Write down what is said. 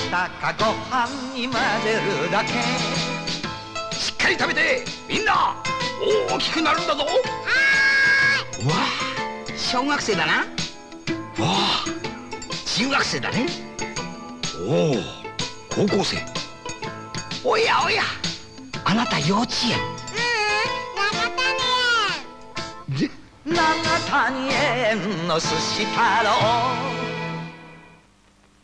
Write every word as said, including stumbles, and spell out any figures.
たかご飯に混ぜるだけ。 しっかり食べてみんな大きくなるんだぞ。はーい。わあ、小学生だな。わあ、中学生だね。おお、高校生。おやおや、あなた幼稚園。 長谷園の寿司太郎。